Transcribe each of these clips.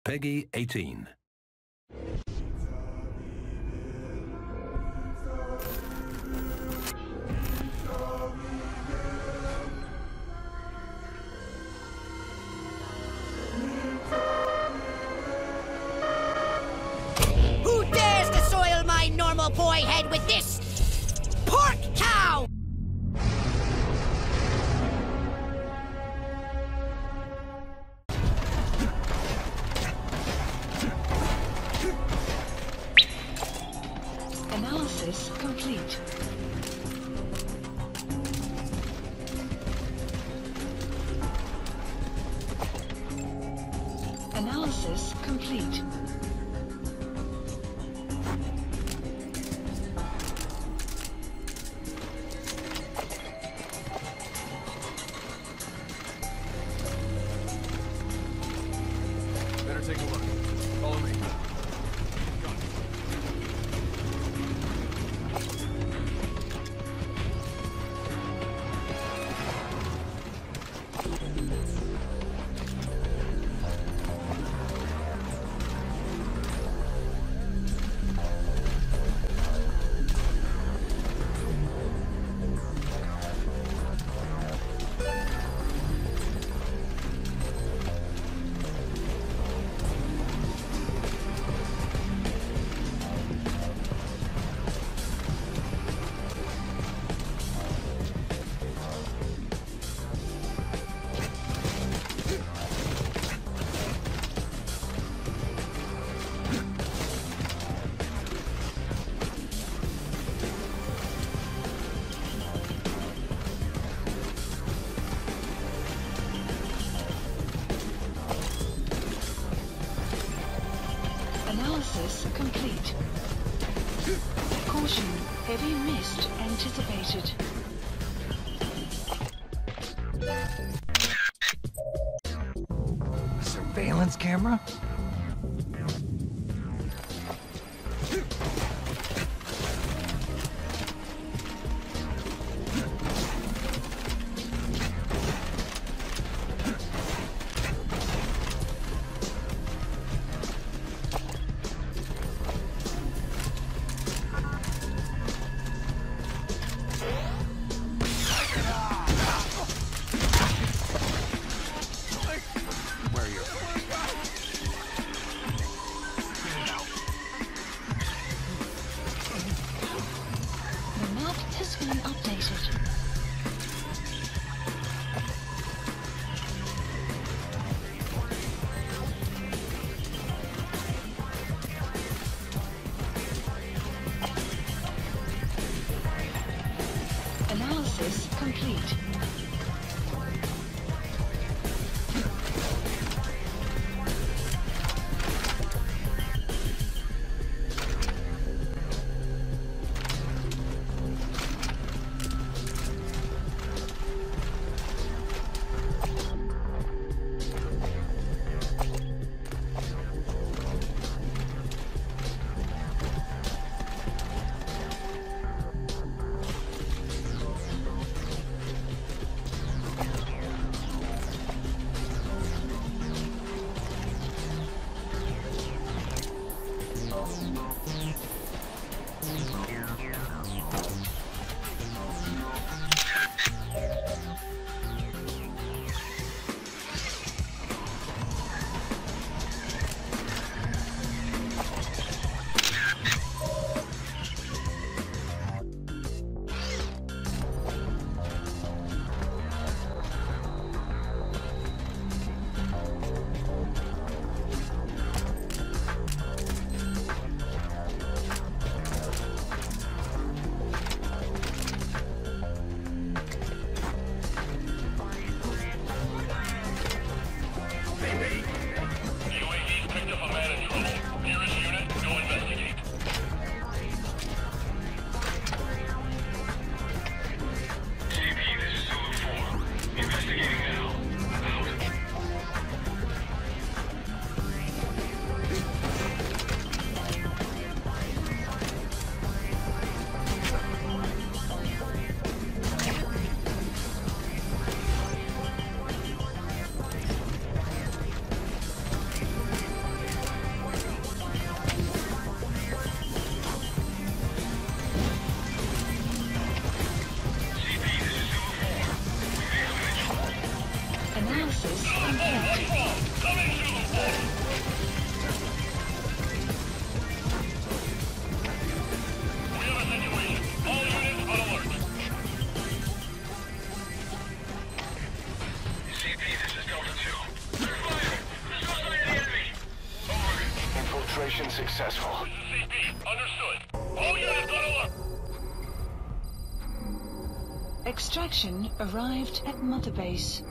Peggy 18. Who dares to soil my normal boy head with this pork cow? Analysis complete. Analysis complete. Better take a look. Follow me. Analysis complete. Caution, heavy mist anticipated. Surveillance camera? The map has been updated. Analysis complete. Infiltration successful. CP, understood. All units on alert. Extraction arrived at Mother Base.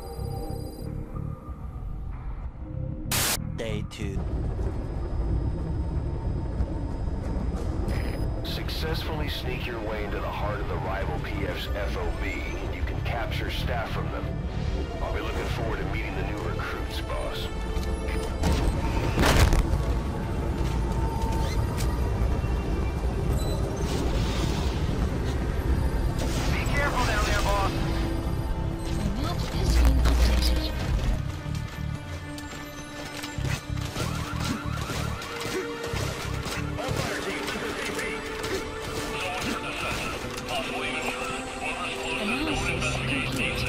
Day 2. Successfully sneak your way into the heart of the rival PF's F.O.B. You can capture staff from them. I'll be looking forward to meeting the new recruits, boss. Be careful down there, boss. The map has been updated. All fire teams, CP. Possible even Analysis complete.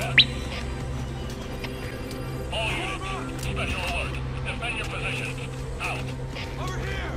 all units. Special alert. Defend your positions. Out. Over here!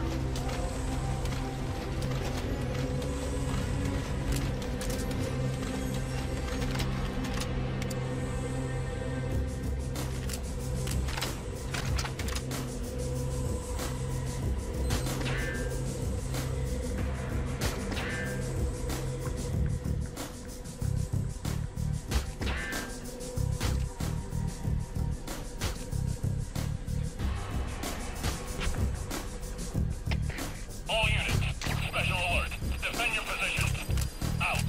All units. Special alert. Defend your positions. Out.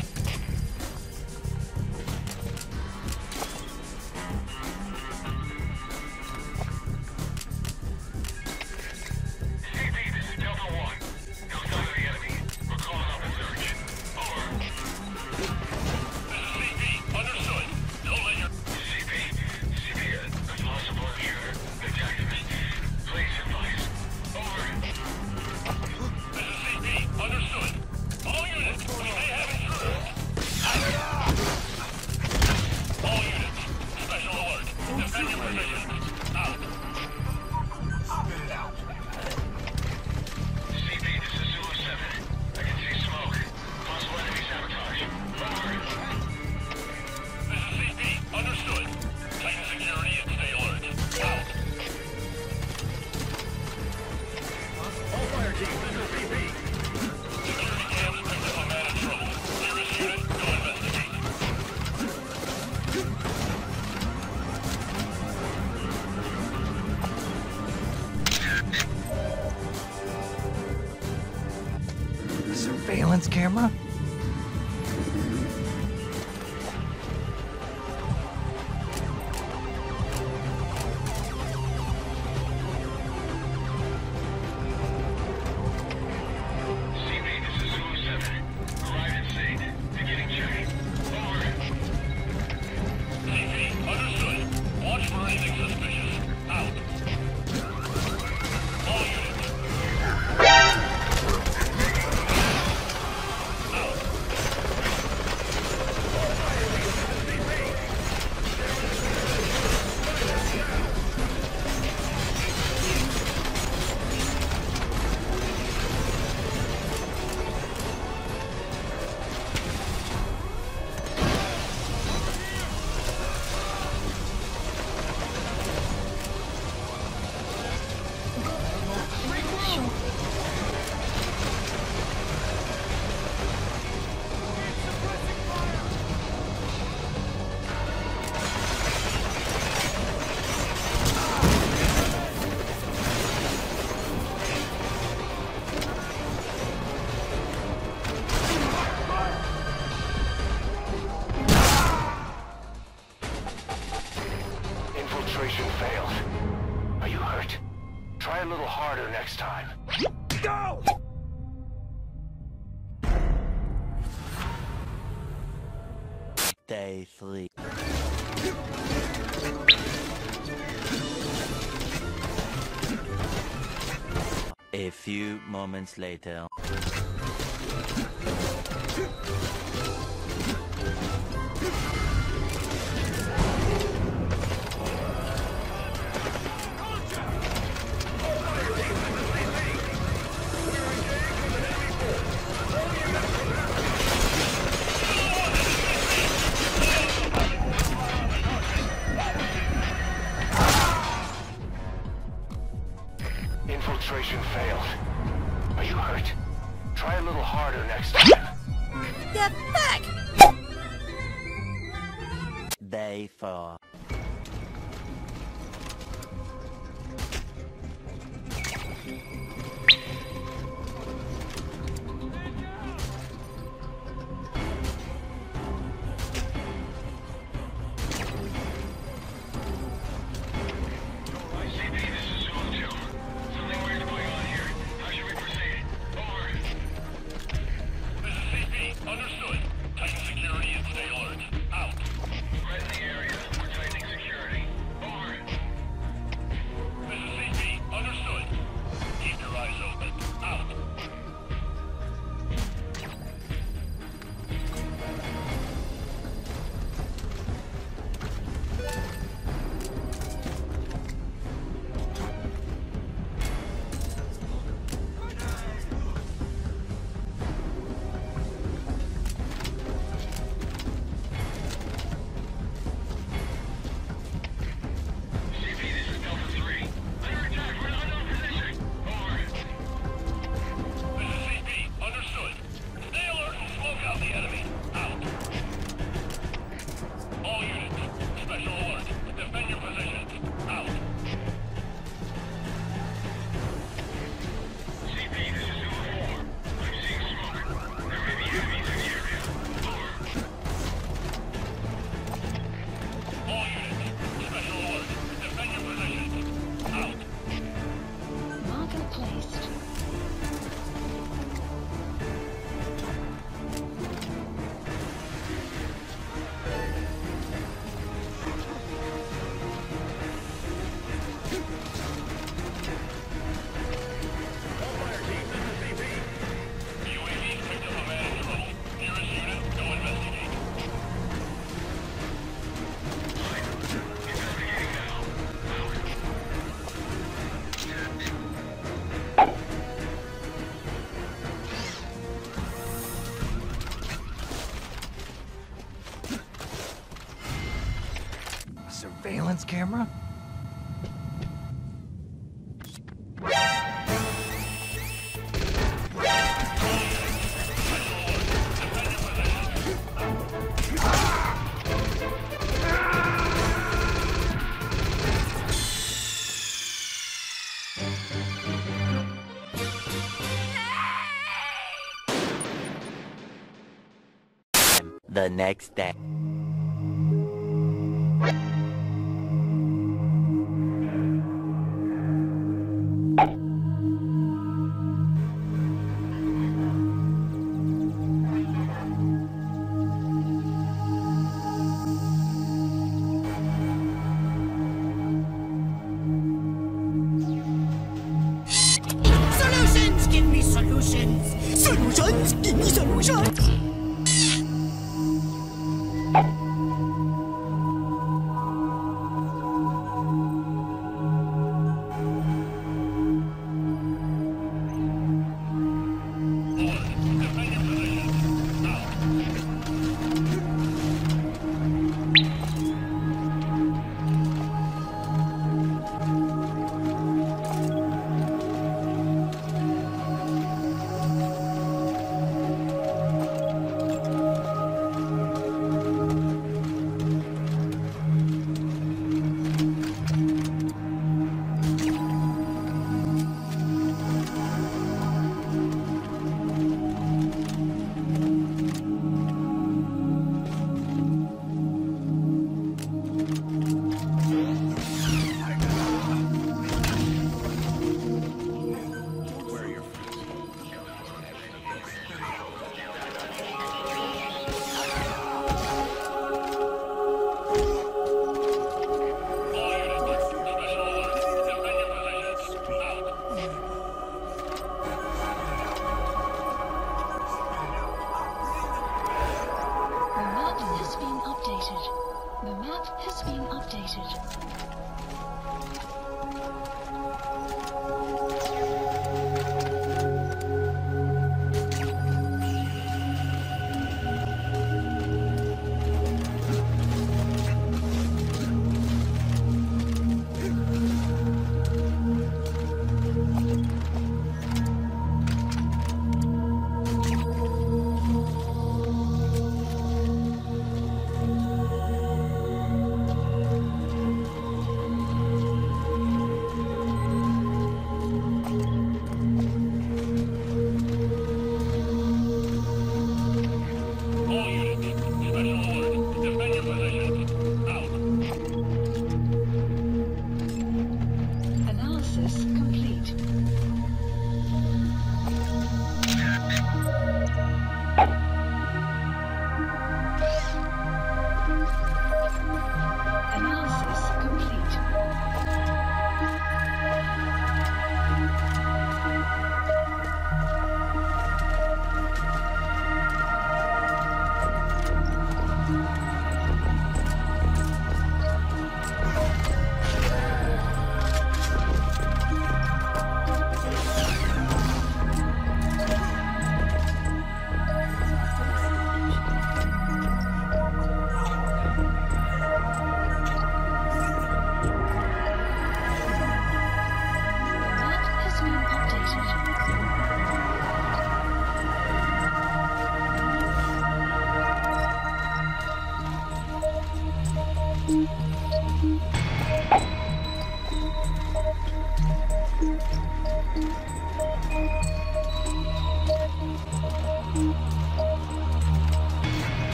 CP, this is Delta 1. No sign of the enemy. We're calling off the search. Over. This is CP. Understood. Don't let your... CP, a possible intruder attacked me. Please advise. Over. This is CP. Understood. All units, we may have intruders. All units, special alert. Defend your positions. Out. CP, this is Zulu 7. I can see smoke. Possible enemy sabotage. Over. This is CP. Understood. Tighten security and stay alert. Out. All fire teams, this is CP. Security cams picked up a man in trouble. Nearest unit, go investigate. Surveillance camera? CP, this is Zulu 7. Arrive at scene. Beginning check. Over. CP, understood. Watch for anything suspicious. Out. All units. Out. Infiltration failed. Are you hurt? Try a little harder next time. Go! Day 3. A few moments later. Infiltration failed. Are you hurt? Try a little harder next time. The fuck? Day 4. Surveillance camera? The next day. Solutions! Give me solutions! Solutions! Give me solutions!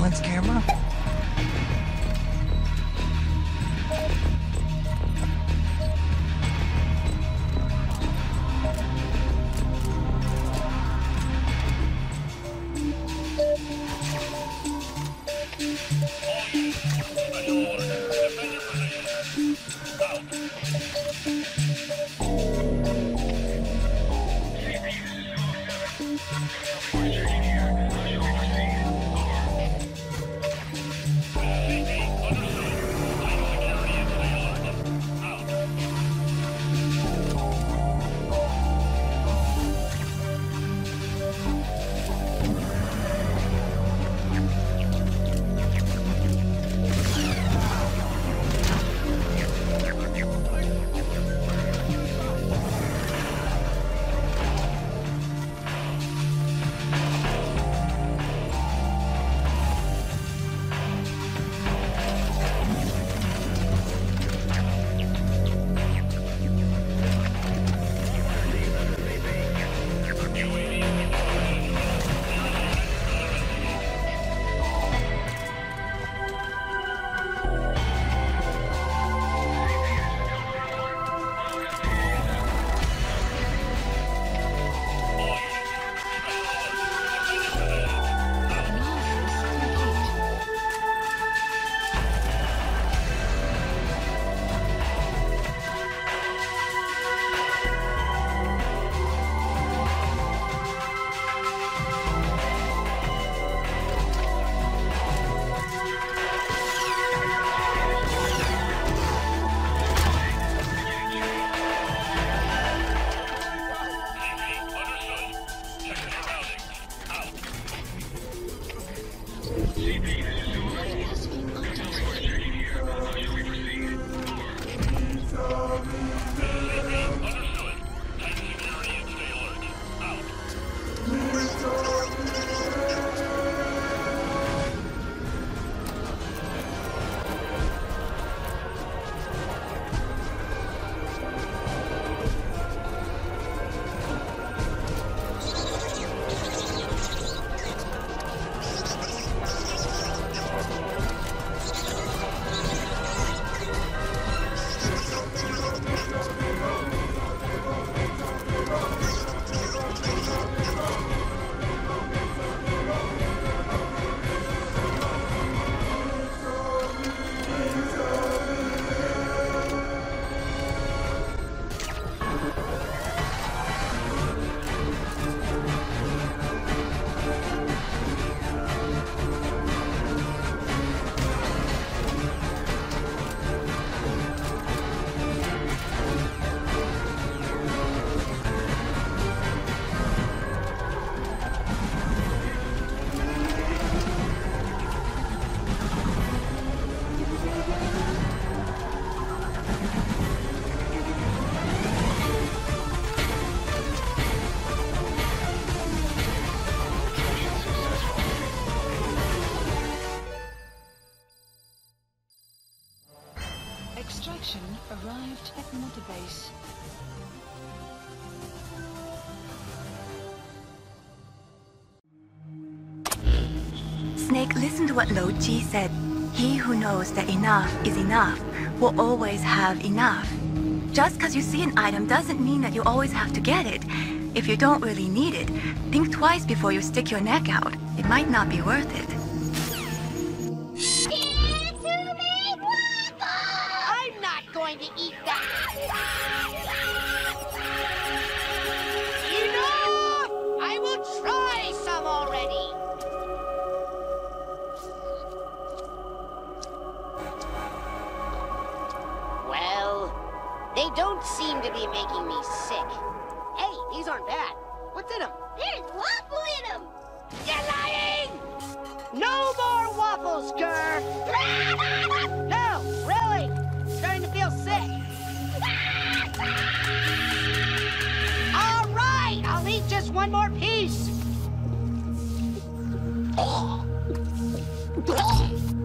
surveillance camera? Extraction arrived at Mother Base. Snake, listen to what Lo Ji said. He who knows that enough is enough will always have enough. Just because you see an item doesn't mean that you always have to get it. If you don't really need it, think twice before you stick your neck out. It might not be worth it. I'm not going to eat that. Enough! I will try some already. Well, they don't seem to be making me sick. Hey, these aren't bad. What's in them? There's waffle in them. You're lying! No more waffles, Gurr! No, really! Starting to feel sick. All right, I'll eat just one more piece.